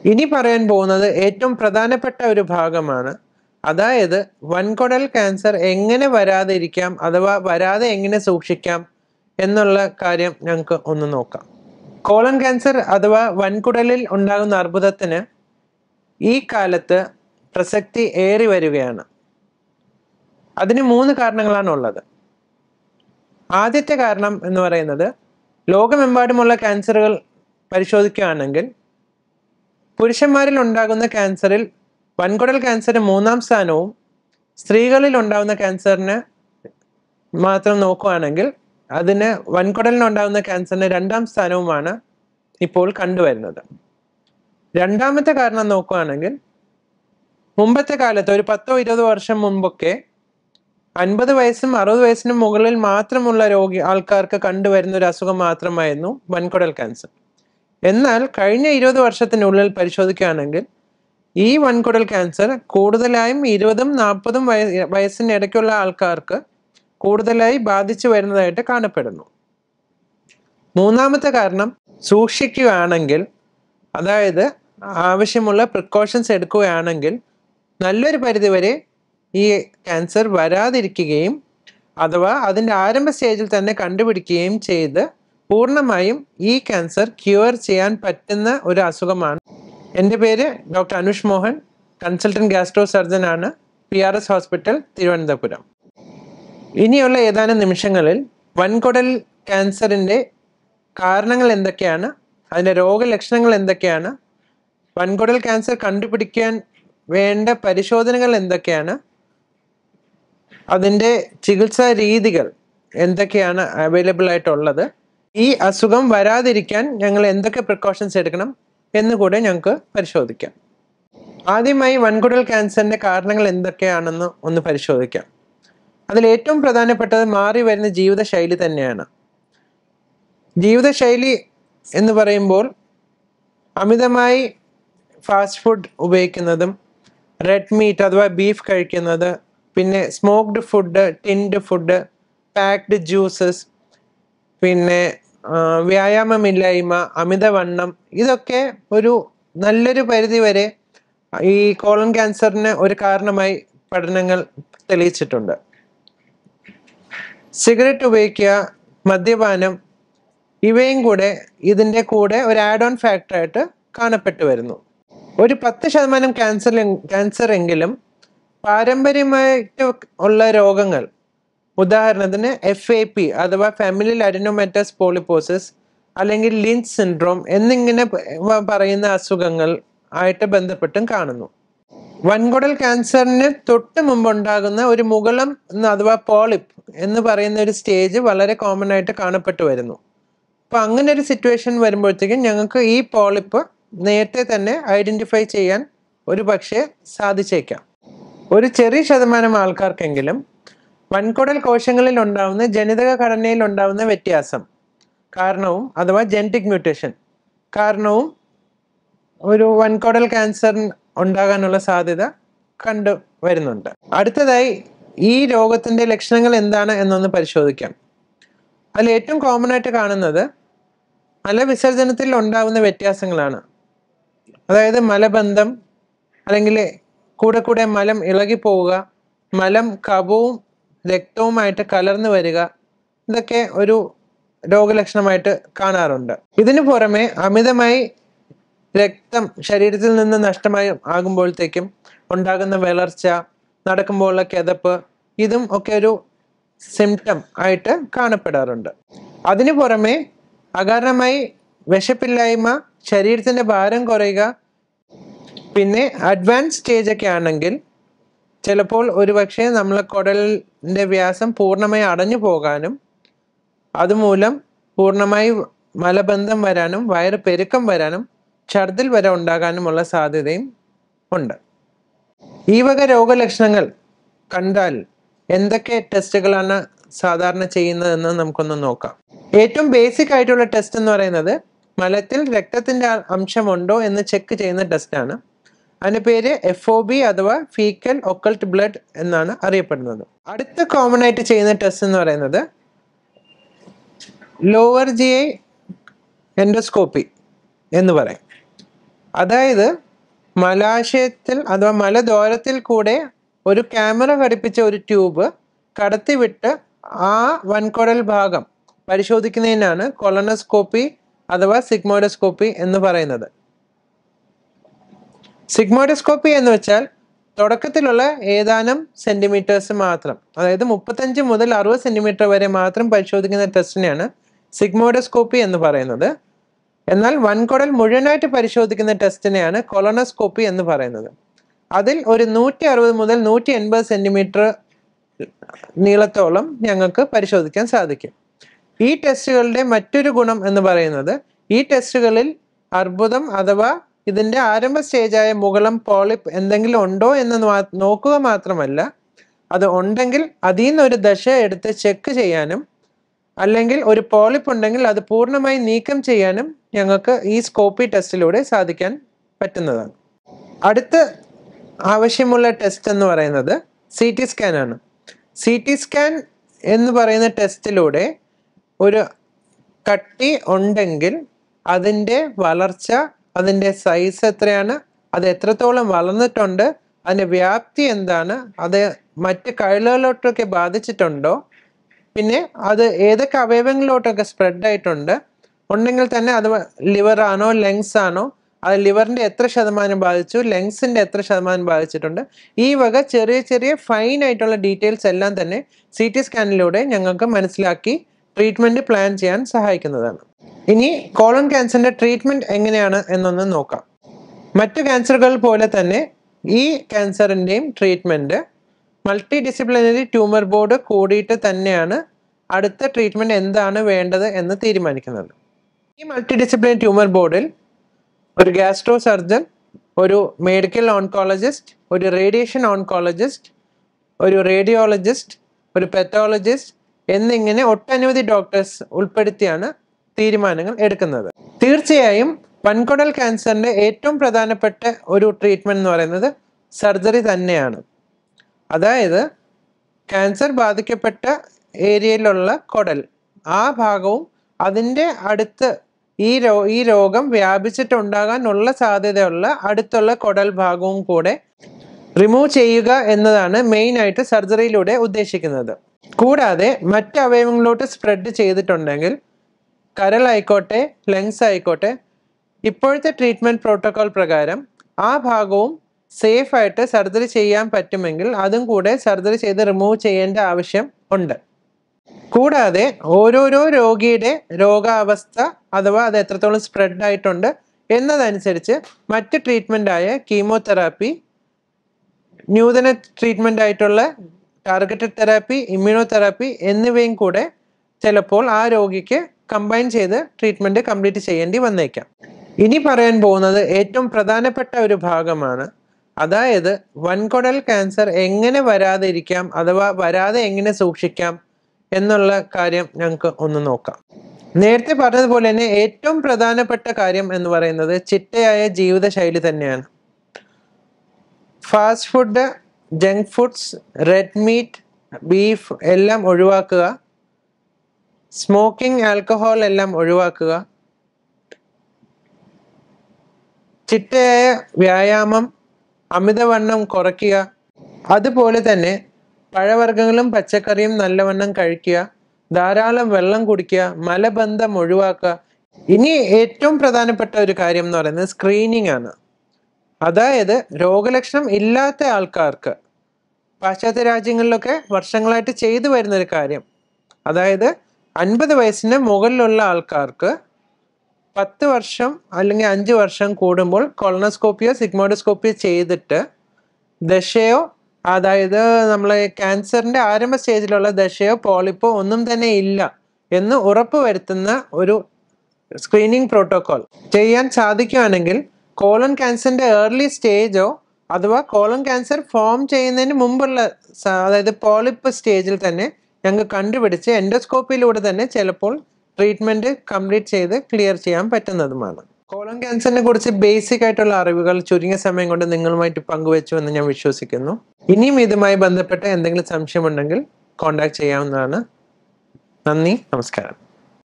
ഇനി പറയാൻ പോകുന്നത് ഏറ്റവും പ്രധാനപ്പെട്ട ഒരു ഭാഗമാണ്. അതായത് വൻകുടൽ ക്യാൻസർ എങ്ങനെ വരാതിരിക്കാം അഥവാ വരാതെ എങ്ങനെ സൂക്ഷിക്കാം എന്നുള്ള കാര്യം ഞങ്ങൾക്ക് ഒന്ന് നോക്കാം. കോളൻ ക്യാൻസർ അഥവാ വൻകുടലിൽ ഉണ്ടാകുന്ന അർബുദത്തിന് ഈ കാലത്ത് പ്രസക്തി ഏറി വരികയാണ്. അതിന് 3 കാരണങ്ങളാണ് ഉള്ളത്. ആദ്യത്തെ കാരണം എന്ന് പറയുന്നത്, ലോകമെമ്പാടുമുള്ള ക്യാൻസറുകൾ പരിശോധിക്കുകയാണെങ്കിൽ പുരുഷന്മാരിൽ ഉണ്ടാകുന്ന ക്യാൻസറിൽ വൻകുടൽ ക്യാൻസറിന് 3ാം സ്ഥാനവും സ്ത്രീകളിൽ ഉണ്ടാകുന്ന ക്യാൻസറിന് മാത്രം നോക്കുകയാണെങ്കിൽ അതിന് വൻകുടലിനുണ്ടാകുന്ന ക്യാൻസറിന് 2ാം സ്ഥാനവുമാണ് ഇപ്പോൾ കണ്ടുവരുന്നത്. രണ്ടാമത്തെ കാരണം നോക്കുകയാണെങ്കിൽ മുമ്പത്തെ കാലത്ത് ഒരു 10-20 വർഷം മുമ്പൊക്കെ 50 വയസ്സും 60 വയസ്സിനും മുകളിൽ മാത്രമുള്ള ആൾക്കാർക്ക് കണ്ടുവരുന്ന ഒരു അസുഖം മാത്രമായിരുന്നു വൻകുടൽ ക്യാൻസർ. എന്നാൽ കഴിഞ്ഞ 20 വർഷത്തിനുള്ളിൽ പരിശോധിക്കുകയാണെങ്കിൽ ഈ വൻകുടൽ ക്യാൻസർ കൂടുതലായും 20-40 വയസ്സിനിടയ്ക്കുള്ള ആൾക്കാർക്ക് കൂടുതലായി ബാധിച്ചു വരുന്നതായിട്ട് കാണപ്പെടുന്നു. മൂന്നാമത്തെ കാരണം, സൂക്ഷിക്കുകയാണെങ്കിൽ, അതായത് ആവശ്യമുള്ള പ്രിക്കോഷൻസ് എടുക്കുകയാണെങ്കിൽ നല്ലൊരു പരിധിവരെ ഈ ക്യാൻസർ വരാതിരിക്കുകയും അഥവാ അതിൻ്റെ ആരംഭ സ്റ്റേജിൽ തന്നെ കണ്ടുപിടിക്കുകയും ചെയ്ത് പൂർണ്ണമായും ഈ ക്യാൻസർ ക്യൂർ ചെയ്യാൻ പറ്റുന്ന ഒരു അസുഖമാണ്. എൻ്റെ പേര് doctor Anush Mohan, consultant gastro surgeon ആണ്, PRS ഹോസ്പിറ്റൽ, തിരുവനന്തപുരം. ഇനിയുള്ള ഏതാനും നിമിഷങ്ങളിൽ വൻകുടൽ ക്യാൻസറിൻ്റെ കാരണങ്ങൾ എന്തൊക്കെയാണ്, അതിൻ്റെ രോഗലക്ഷണങ്ങൾ എന്തൊക്കെയാണ്, വൻകുടൽ ക്യാൻസർ കണ്ടുപിടിക്കാൻ വേണ്ട പരിശോധനകൾ എന്തൊക്കെയാണ്, അതിൻ്റെ ചികിത്സാ രീതികൾ എന്തൊക്കെയാണ് അവൈലബിൾ ആയിട്ടുള്ളത്, ഈ അസുഖം വരാതിരിക്കാൻ ഞങ്ങൾ എന്തൊക്കെ പ്രിക്കോഷൻസ് എടുക്കണം എന്നുകൂടെ ഞങ്ങൾക്ക് പരിശോധിക്കാം. ആദ്യമായി വൻകുടൽ ക്യാൻസറിൻ്റെ കാരണങ്ങൾ എന്തൊക്കെയാണെന്ന് ഒന്ന് പരിശോധിക്കാം. അതിൽ ഏറ്റവും പ്രധാനപ്പെട്ടത് മാറി വരുന്ന ജീവിതശൈലി തന്നെയാണ്. ജീവിതശൈലി എന്ന് പറയുമ്പോൾ അമിതമായി ഫാസ്റ്റ് ഫുഡ് ഉപയോഗിക്കുന്നതും റെഡ് മീറ്റ് അഥവാ ബീഫ് കഴിക്കുന്നത്, പിന്നെ smoked food, tinned food, packed juices, പിന്നെ വ്യായാമമില്ലായ്മ, അമിതവണ്ണം, ഇതൊക്കെ ഒരു നല്ലൊരു പരിധി വരെ ഈ കോളൻ ക്യാൻസറിന് ഒരു കാരണമായി പഠനങ്ങൾ തെളിയിച്ചിട്ടുണ്ട്. സിഗരറ്റ് ഉപയോഗിക്കുക, മദ്യപാനം, ഇവയും കൂടെ ഇതിൻ്റെ കൂടെ ഒരു ആഡ് ഓൺ ഫാക്ടറായിട്ട് കാണപ്പെട്ടു വരുന്നു. ഒരു 10% ക്യാൻസർ എങ്കിലും പാരമ്പര്യമായിട്ട് ഉള്ള രോഗങ്ങൾ, ഉദാഹരണത്തിന് FAP അഥവാ ഫാമിലിയൽ അഡിനോമറ്റസ് പോളിപ്പോസിസ് അല്ലെങ്കിൽ ലിഞ്ച് സിൻഡ്രോം എന്നിങ്ങനെ പറയുന്ന അസുഖങ്ങൾ ആയിട്ട് ബന്ധപ്പെട്ടും കാണുന്നു. വൻകുടൽ ക്യാൻസറിന് തൊട്ട് മുമ്പുണ്ടാകുന്ന ഒരു മുകളം അഥവാ പോളിപ്പ് എന്ന് പറയുന്ന ഒരു സ്റ്റേജ് വളരെ കോമൺ ആയിട്ട് കാണപ്പെട്ടു വരുന്നു. അപ്പോൾ അങ്ങനെ ഒരു സിറ്റുവേഷൻ വരുമ്പോഴത്തേക്കും ഞങ്ങൾക്ക് ഈ പോളിപ്പ് നേരത്തെ തന്നെ ഐഡൻറ്റിഫൈ ചെയ്യാൻ ഒരു പക്ഷേ സാധിച്ചേക്കാം. ഒരു ചെറിയ ശതമാനം ആൾക്കാർക്കെങ്കിലും വൻകുടൽ കോശങ്ങളിൽ ഉണ്ടാകുന്ന ജനിതക ഘടനയിൽ ഉണ്ടാകുന്ന വ്യത്യാസം കാരണവും അഥവാ ജനറ്റിക് മ്യൂട്ടേഷൻ കാരണവും ഒരു വൻകുടൽ ക്യാൻസർ ഉണ്ടാകാനുള്ള സാധ്യത കണ്ടു വരുന്നുണ്ട്. അടുത്തതായി ഈ രോഗത്തിൻ്റെ ലക്ഷണങ്ങൾ എന്താണ് എന്നൊന്ന് പരിശോധിക്കാം. അതിൽ ഏറ്റവും കോമൺ ആയിട്ട് കാണുന്നത് മലവിസർജനത്തിൽ ഉണ്ടാകുന്ന വ്യത്യാസങ്ങളാണ്. അതായത് മലബന്ധം, അല്ലെങ്കിൽ കൂടെ മലം ഇളകിപ്പോവുക, മലം കഫവും രക്തവുമായിട്ട് കലർന്നു വരിക, ഇതൊക്കെ ഒരു രോഗലക്ഷണമായിട്ട് കാണാറുണ്ട്. ഇതിനു പുറമെ അമിതമായി രക്തം ശരീരത്തിൽ നിന്ന് നഷ്ടമായി ആകുമ്പോഴത്തേക്കും ഉണ്ടാകുന്ന വിളർച്ച, നടക്കുമ്പോഴുള്ള കിതപ്പ്, ഇതും ഒക്കെ ഒരു സിംറ്റം ആയിട്ട് കാണപ്പെടാറുണ്ട്. അതിനു പുറമെ അകാരണമായി വിശപ്പില്ലായ്മ, ശരീരത്തിൻ്റെ ഭാരം കുറയുക, പിന്നെ അഡ്വാൻസ് സ്റ്റേജൊക്കെ ആണെങ്കിൽ ചിലപ്പോൾ ഒരുപക്ഷെ നമ്മളെ കുടലിൻ്റെ വ്യാസം പൂർണ്ണമായി അടഞ്ഞു പോകാനും അതുമൂലം പൂർണ്ണമായി മലബന്ധം വരാനും വയറ് പെരുക്കം വരാനും ഛർദിൽ വരെ ഉണ്ടാകാനുമുള്ള സാധ്യതയും ഉണ്ട്. ഈ വക രോഗലക്ഷണങ്ങൾ കണ്ടാൽ എന്തൊക്കെ ടെസ്റ്റുകളാണ് സാധാരണ ചെയ്യുന്നതെന്ന് നമുക്കൊന്ന് നോക്കാം. ഏറ്റവും ബേസിക് ആയിട്ടുള്ള ടെസ്റ്റ് എന്ന് പറയുന്നത് മലത്തിൽ രക്തത്തിൻ്റെ അംശമുണ്ടോ എന്ന് ചെക്ക് ചെയ്യുന്ന ടെസ്റ്റാണ്. അതിൻ്റെ പേര് FOB അഥവാ ഫീക്കൽ ഒക്കൾട്ട് ബ്ലഡ് എന്നാണ് അറിയപ്പെടുന്നത്. അടുത്ത കോമൺ ആയിട്ട് ചെയ്യുന്ന ടെസ്റ്റ് എന്ന് പറയുന്നത് ലോവർ GI എൻഡോസ്കോപ്പി എന്ന് പറയും. അതായത് മലാശയത്തിൽ അഥവാ മലദ്വാരത്തിൽ കൂടെ ഒരു ക്യാമറ ഘടിപ്പിച്ച ഒരു ട്യൂബ് കടത്തിവിട്ട് ആ വൻകുടൽ ഭാഗം പരിശോധിക്കുന്നതിനാണ് കൊളോണോസ്കോപ്പി അഥവാ സിഗ്മോയിഡോസ്കോപ്പി എന്ന് പറയുന്നത്. സിഗ്മോയിഡോസ്കോപ്പി എന്ന് വെച്ചാൽ തുടക്കത്തിലുള്ള ഏതാനും സെന്റിമീറ്റേഴ്സ് മാത്രം, അതായത് 35 മുതൽ 60 സെന്റിമീറ്റർ വരെ മാത്രം പരിശോധിക്കുന്ന ടെസ്റ്റിനെയാണ് സിഗ്മോയിഡോസ്കോപ്പി എന്ന് പറയുന്നത്. എന്നാൽ വൻകുടൽ മുഴുവനായിട്ട് പരിശോധിക്കുന്ന ടെസ്റ്റിനെയാണ് കൊളോണോസ്കോപ്പി എന്ന് പറയുന്നത്. അതിൽ ഒരു 160 മുതൽ 180 സെന്റിമീറ്റർ നീളത്തോളം ഞങ്ങൾക്ക് പരിശോധിക്കാൻ സാധിക്കും. ഈ ടെസ്റ്റുകളുടെ മറ്റൊരു ഗുണം എന്ന് പറയുന്നത് ഈ ടെസ്റ്റുകളിൽ അർബുദം അഥവാ ഇതിൻ്റെ ആരംഭ സ്റ്റേജായ മുകളം പോളിപ്പ് എന്തെങ്കിലും ഉണ്ടോ എന്ന് നോക്കുക മാത്രമല്ല, അത് ഉണ്ടെങ്കിൽ അതിൽ നിന്നൊരു ദശ എടുത്ത് ചെക്ക് ചെയ്യാനും അല്ലെങ്കിൽ ഒരു പോളിപ്പ് ഉണ്ടെങ്കിൽ അത് പൂർണ്ണമായി നീക്കം ചെയ്യാനും ഞങ്ങൾക്ക് ഈ സ്കോപ്പി ടെസ്റ്റിലൂടെ സാധിക്കാൻ പറ്റുന്നതാണ്. അടുത്ത ആവശ്യമുള്ള ടെസ്റ്റ് എന്ന് പറയുന്നത് CT സ്കാൻ ആണ്. CT സ്കാൻ എന്ന് പറയുന്ന ടെസ്റ്റിലൂടെ ഒരു കട്ടി ഉണ്ടെങ്കിൽ അതിൻ്റെ വളർച്ച, അതിൻ്റെ സൈസ് എത്രയാണ്, അത് എത്രത്തോളം വളർന്നിട്ടുണ്ട്, അതിൻ്റെ വ്യാപ്തി എന്താണ്, അത് മറ്റ് കഴലുകളിലോട്ടൊക്കെ ബാധിച്ചിട്ടുണ്ടോ, പിന്നെ അത് ഏതൊക്കെ അവയവങ്ങളിലോട്ടൊക്കെ സ്പ്രെഡ് ആയിട്ടുണ്ട്, ഉണ്ടെങ്കിൽ തന്നെ അത് ലിവർ ആണോ ലങ്സ് ആണോ, അത് ലിവറിൻ്റെ എത്ര ശതമാനം ബാധിച്ചു, ലങ്സിൻ്റെ എത്ര ശതമാനം ബാധിച്ചിട്ടുണ്ട്, ഈ വക ചെറിയ ചെറിയ ഫൈൻ ആയിട്ടുള്ള ഡീറ്റെയിൽസ് എല്ലാം തന്നെ CT സ്കാനിലൂടെ ഞങ്ങൾക്ക് മനസ്സിലാക്കി ട്രീറ്റ്മെൻറ്റ് പ്ലാൻ ചെയ്യാൻ സഹായിക്കുന്നതാണ്. ഇനി കോളൻ ക്യാൻസറിൻ്റെ ട്രീറ്റ്മെൻറ്റ് എങ്ങനെയാണ് എന്നൊന്ന് നോക്കാം. മറ്റു ക്യാൻസറുകൾ പോലെ തന്നെ ഈ ക്യാൻസറിൻ്റെയും treatment multi disciplinary tumour board കൂടിയിട്ട് തന്നെയാണ് അടുത്ത ട്രീറ്റ്മെൻറ്റ് എന്താണ് വേണ്ടത് എന്ന് തീരുമാനിക്കുന്നത്. ഈ മൾട്ടി ഡിസിപ്ലിനറി ട്യൂമർ ബോർഡിൽ ഒരു ഗാസ്ട്രോ സർജൻ, ഒരു മെഡിക്കൽ ഓൺകോളജിസ്റ്റ്, ഒരു റേഡിയേഷൻ ഓൺകോളജിസ്റ്റ്, ഒരു റേഡിയോളജിസ്റ്റ്, ഒരു പെത്തോളജിസ്റ്റ് എന്നിങ്ങനെ ഒട്ടനവധി ഡോക്ടേഴ്സ് ഉൾപ്പെടുത്തിയാണ് തീരുമാനങ്ങൾ എടുക്കുന്നത്. തീർച്ചയായും വൻകുടൽ ക്യാൻസറിൻ്റെ ഏറ്റവും പ്രധാനപ്പെട്ട ഒരു ട്രീറ്റ്മെൻറ്റ് എന്ന് പറയുന്നത് സർജറി തന്നെയാണ്. അതായത് ക്യാൻസർ ബാധിക്കപ്പെട്ട ഏരിയയിലുള്ള കുടൽ, ആ ഭാഗവും അതിൻ്റെ അടുത്ത് ഈ രോഗം വ്യാപിച്ചിട്ടുണ്ടാകാനുള്ള സാധ്യതയുള്ള അടുത്തുള്ള കുടൽ ഭാഗവും കൂടെ റിമൂവ് ചെയ്യുക എന്നതാണ് മെയിനായിട്ട് സർജറിയിലൂടെ ഉദ്ദേശിക്കുന്നത്. കൂടാതെ മറ്റ് അവയവങ്ങളിലോട്ട് സ്പ്രെഡ് ചെയ്തിട്ടുണ്ടെങ്കിൽ കരളായിക്കോട്ടെ ലങ്സ് ആയിക്കോട്ടെ, ഇപ്പോഴത്തെ ട്രീറ്റ്മെൻറ്റ് പ്രോട്ടോകോൾ പ്രകാരം ആ ഭാഗവും സേഫായിട്ട് സർജറി ചെയ്യാൻ പറ്റുമെങ്കിൽ അതും കൂടെ സർജറി ചെയ്ത് റിമൂവ് ചെയ്യേണ്ട ആവശ്യം ഉണ്ട്. കൂടാതെ ഓരോരോ രോഗിയുടെ രോഗാവസ്ഥ അഥവാ അത് എത്രത്തോളം സ്പ്രെഡ് ആയിട്ടുണ്ട് എന്നതനുസരിച്ച് മറ്റ് ട്രീറ്റ്മെൻറ്റായ കീമോതെറാപ്പി, നൂതന ട്രീറ്റ്മെൻ്റ് ആയിട്ടുള്ള ടാർഗറ്റഡ് തെറാപ്പി, ഇമ്മ്യൂണോതെറാപ്പി എന്നിവയും കൂടെ ചിലപ്പോൾ ആ രോഗിക്ക് കമ്പൈൻ ചെയ്ത് ട്രീറ്റ്മെൻറ്റ് കംപ്ലീറ്റ് ചെയ്യേണ്ടി വന്നേക്കാം. ഇനി പറയാൻ പോകുന്നത് ഏറ്റവും പ്രധാനപ്പെട്ട ഒരു ഭാഗമാണ്. അതായത് വൻകുടൽ ക്യാൻസർ എങ്ങനെ വരാതെ ഇരിക്കാം അഥവാ വരാതെ എങ്ങനെ സൂക്ഷിക്കാം എന്നുള്ള കാര്യം ഞങ്ങൾക്ക് ഒന്ന് നോക്കാം. നേരത്തെ പറഞ്ഞതുപോലെ തന്നെ ഏറ്റവും പ്രധാനപ്പെട്ട കാര്യം എന്ന് പറയുന്നത് ചിട്ടയായ ജീവിതശൈലി തന്നെയാണ്. Fast food, junk foods, red meat, beef എല്ലാം ഒഴിവാക്കുക. സ്മോക്കിംഗ്, ആൽക്കഹോൾ എല്ലാം ഒഴിവാക്കുക. ചിട്ടയായ വ്യായാമം, അമിതവണ്ണം കുറയ്ക്കുക. അതുപോലെ തന്നെ പഴവർഗ്ഗങ്ങളും പച്ചക്കറിയും നല്ലവണ്ണം കഴിക്കുക. ധാരാളം വെള്ളം കുടിക്കുക. മലബന്ധം ഒഴിവാക്കുക. ഇനി ഏറ്റവും പ്രധാനപ്പെട്ട ഒരു കാര്യം എന്ന് പറയുന്നത് സ്ക്രീനിങ് ആണ്. അതായത് രോഗലക്ഷണം ഇല്ലാത്ത ആൾക്കാർക്ക് പാശ്ചാത്യ രാജ്യങ്ങളിലൊക്കെ വർഷങ്ങളായിട്ട് ചെയ്തു വരുന്നൊരു കാര്യം, അതായത് 50 വയസ്സിന് മുകളിലുള്ള ആൾക്കാർക്ക് 10 വർഷം അല്ലെങ്കിൽ 5 വർഷം കൂടുമ്പോൾ കൊളോണോസ്കോപ്പിയോ സിഗ്മോയിഡോസ്കോപ്പിയോ ചെയ്തിട്ട് ദശയോ, അതായത് നമ്മളെ ക്യാൻസറിൻ്റെ ആരംഭ സ്റ്റേജിലുള്ള ദശയോ പോളിപ്പോ ഒന്നും തന്നെ ഇല്ല എന്ന് ഉറപ്പ് വരുത്തുന്ന ഒരു സ്ക്രീനിങ് പ്രോട്ടോകോൾ ചെയ്യാൻ സാധിക്കുകയാണെങ്കിൽ കോളൻ ക്യാൻസറിൻ്റെ ഏർലി സ്റ്റേജോ അഥവാ കോളൻ ക്യാൻസർ ഫോം ചെയ്യുന്നതിന് മുമ്പുള്ള അതായത് പോളിപ്പ് സ്റ്റേജിൽ തന്നെ ഞങ്ങൾ കണ്ടുപിടിച്ച് എൻഡോസ്കോപ്പിയിലൂടെ തന്നെ ചിലപ്പോൾ ട്രീറ്റ്മെൻറ്റ് കംപ്ലീറ്റ് ചെയ്ത് ക്ലിയർ ചെയ്യാൻ പറ്റുന്നതുമാണ്. കോളൻ ക്യാൻസറിനെ കുറിച്ച് ബേസിക് ആയിട്ടുള്ള അറിവുകൾ ചുരുങ്ങിയ സമയം കൊണ്ട് നിങ്ങളുമായിട്ട് പങ്കുവെച്ചു എന്ന് ഞാൻ വിശ്വസിക്കുന്നു. ഇനിയും ഇതുമായി ബന്ധപ്പെട്ട എന്തെങ്കിലും സംശയമുണ്ടെങ്കിൽ കോൺടാക്ട് ചെയ്യാവുന്നതാണ്. നന്ദി, നമസ്കാരം.